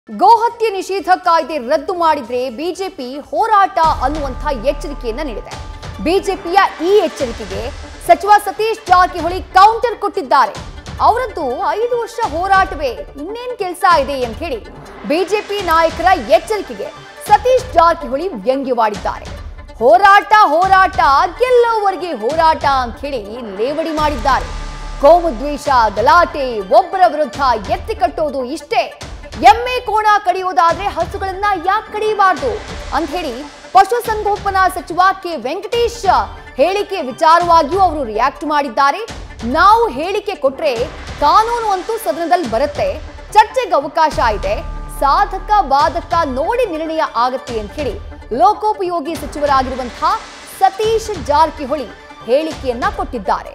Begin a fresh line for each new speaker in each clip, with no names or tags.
ಗೋಹತ್ಯೆ ನಿಷೇಧ ಕಾಯ್ದೆ ರದ್ದು ಮಾಡಿದ್ರೆ ಬಿಜೆಪಿ ಹೋರಾಟ ಅನ್ನುವಂತ ಎಚ್ಚರಿಕೆಯನ್ನ ನೀಡಿದೆ. ಬಿಜೆಪಿಯ ಈ ಎಚ್ಚರಿಕೆಗೆ ಸಚಿವ ಸತೀಶ್ ಜಾರಕಿಹೊಳಿ ಕೌಂಟರ್ ಕೊಟ್ಟಿದ್ದಾರೆ. ಅವರದ್ದು 5 ವರ್ಷ ಹೋರಾಟವೇ ಇನ್ನೇನ್ ಕೆಲಸ ಇದೆ ಅಂತ ಹೇಳಿ ಬಿಜೆಪಿ ನಾಯಕರ ಎಚ್ಚರಿಕೆಗೆ ಸತೀಶ್ ಜಾರಕಿಹೊಳಿ ವ್ಯಂಗ್ಯವಾಡಿದ್ದಾರೆ. ಹೋರಾಟ ಹೋರಾಟ ಗೆಲ್ಲುವವರೆಗೆ ಹೋರಾಟ ಅಂತ ಹೇಳಿ ಲೇವಡಿ ಮಾಡಿದ್ದಾರೆ. ಕೋಮುದ್ವೇಷ, ಗಲಾಟೆ, ಒಬ್ಬರ ವಿರುದ್ಧ ಎತ್ತಿ ಕಟ್ಟೋದು ಇಷ್ಟೇ. ಎಮ್ಮೆ ಕೋಣ ಕಡಿಯೋದಾದ್ರೆ ಹಸುಗಳನ್ನ ಯಾಕೆ ಕಡಿಯಬಾರ್ದು ಅಂತ ಹೇಳಿ ಪಶುಸಂಗೋಪನಾ ಸಚಿವ ಕೆ ವೆಂಕಟೇಶ್ ಹೇಳಿಕೆ ವಿಚಾರವಾಗಿಯೂ ಅವರು ರಿಯಾಕ್ಟ್ ಮಾಡಿದ್ದಾರೆ. ನಾವು ಹೇಳಿಕೆ ಕೊಟ್ರೆ ಕಾನೂನು ಅಂತೂ ಸದನದಲ್ಲಿ ಬರುತ್ತೆ, ಚರ್ಚೆಗೆ ಅವಕಾಶ ಇದೆ, ಸಾಧಕ ಬಾಧಕ ನೋಡಿ ನಿರ್ಣಯ ಆಗುತ್ತೆ ಅಂತ ಹೇಳಿ ಲೋಕೋಪಯೋಗಿ ಸಚಿವರಾಗಿರುವಂತಹ ಸತೀಶ್ ಜಾರಕಿಹೊಳಿ ಹೇಳಿಕೆಯನ್ನ ಕೊಟ್ಟಿದ್ದಾರೆ.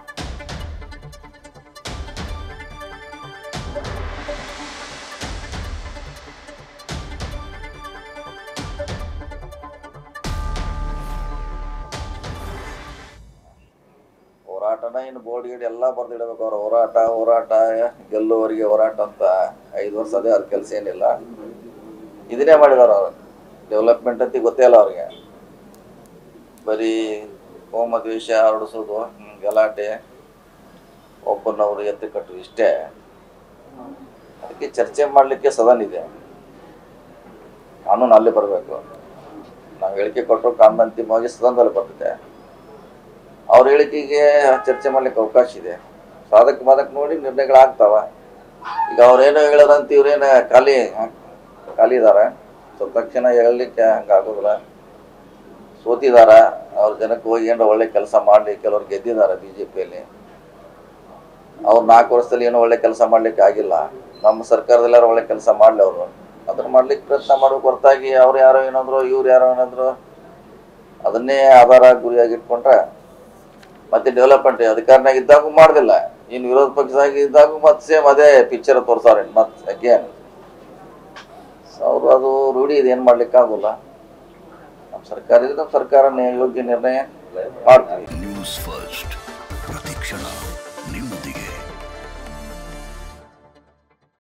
ಹೋರಾಟನ ಇನ್ನು ಬೋರ್ಡ್ ಗೀಡ್ ಎಲ್ಲ ಬರ್ದಿಡಬೇಕು. ಅವ್ರ ಹೋರಾಟ ಹೋರಾಟ ಗೆಲ್ಲುವವರಿಗೆ ಹೋರಾಟ ಅಂತ 5 ವರ್ಷ ಅದೇ ಅವ್ರ ಕೆಲಸ ಏನಿಲ್ಲ. ಇದನ್ನೇ ಮಾಡಿದಾರ ಅವ್ರು. ಡೆವಲಪ್ಮೆಂಟ್ ಅಂತ ಗೊತ್ತೇ ಇಲ್ಲ ಅವ್ರಿಗೆ. ಬರೀ ಕೋಮದ್ವೇಷ ಹರಡಿಸೋದು, ಗಲಾಟೆ, ಒಬ್ಬನವ್ರು ಎತ್ತಿ ಕಟ್ಟು ಇಷ್ಟೇ. ಅದಕ್ಕೆ ಚರ್ಚೆ ಮಾಡಲಿಕ್ಕೆ ಸದನ ಇದೆ, ಕಾನೂನು ಅಲ್ಲಿ ಬರಬೇಕು. ನಾವು ಹೇಳಿಕೆ ಕೊಟ್ಟರು ಕಾನೂನು ಅಂತಿಮವಾಗಿ ಸದನದಲ್ಲಿ ಬರ್ತದೆ. ಅವ್ರ ಹೇಳಿಕೆಗೆ ಚರ್ಚೆ ಮಾಡ್ಲಿಕ್ಕೆ ಅವಕಾಶ ಇದೆ. ಸಾಧಕ ಬಾಧಕ ನೋಡಿ ನಿರ್ಣಯಗಳಾಗ್ತಾವ. ಈಗ ಅವ್ರೇನೋ ಹೇಳೋದಂತ ಇವ್ರೇನು ಖಾಲಿ ಇದಾರೆ. ಸ್ವಲ್ಪ ತಕ್ಷಣ ಹೇಳಲಿಕ್ಕೆ ಹಂಗಾಗೋದಿಲ್ಲ. ಸೋತಿದಾರ, ಅವ್ರ ಜನಕ್ಕೆ ಹೋಗಿ ಏನೋ ಒಳ್ಳೆ ಕೆಲಸ ಮಾಡಲಿ. ಕೆಲವ್ರು ಗೆದ್ದಿದ್ದಾರೆ ಬಿಜೆಪಿಯಲ್ಲಿ. ಅವ್ರು 4 ವರ್ಷದಲ್ಲಿ ಏನೋ ಒಳ್ಳೆ ಕೆಲಸ ಮಾಡ್ಲಿಕ್ಕೆ ಆಗಿಲ್ಲ. ನಮ್ಮ ಸರ್ಕಾರದಲ್ಲಾರು ಒಳ್ಳೆ ಕೆಲಸ ಮಾಡಲಿ. ಅವರು ಅದನ್ನ ಮಾಡ್ಲಿಕ್ಕೆ ಪ್ರಯತ್ನ ಮಾಡ್ಬೇಕು ಹೊರತಾಗಿ ಅವ್ರು ಯಾರೋ ಏನಂದ್ರು ಇವ್ರು ಯಾರೋ ಏನಂದ್ರು ಅದನ್ನೇ ಆಧಾರ ಗುರಿಯಾಗಿ ಇಟ್ಕೊಂಡ್ರೆ ಮತ್ತೆ ಡೆವಲಪ್ಮೆಂಟ್ ಅಧಿಕಾರನಾಗ ಇದ್ದಾಗೂ ಮಾಡೋದಿಲ್ಲ. ಇನ್ನು ವಿರೋಧ ಪಕ್ಷದಾಗಿ ಇದ್ದಾಗೂ ಮತ್ತೆ ಸೇಮ್ ಅದೇ ಪಿಕ್ಚರ್ ತೋರ್ಸವ್ರೆ ಮತ್ತೆ ಅಗೇನ್. ಅವರು ಅದು ರೂಢಿ ಇದೆ, ಏನು ಮಾಡ್ಲಿಕ್ಕೆ ಆಗೋಲ್ಲ. ನಮ್ಮ ಸರ್ಕಾರ ಇದೆ, ನಮ್ಮ ಸರ್ಕಾರ ಯೋಗ್ಯ ನಿರ್ಣಯ ಮಾಡ್ತೀವಿ.
ನ್ಯೂಸ್ ಫಸ್ಟ್ ಪ್ರತಿಕ್ಷಣ ನಿಮ್ಮೊಂದಿಗೆ.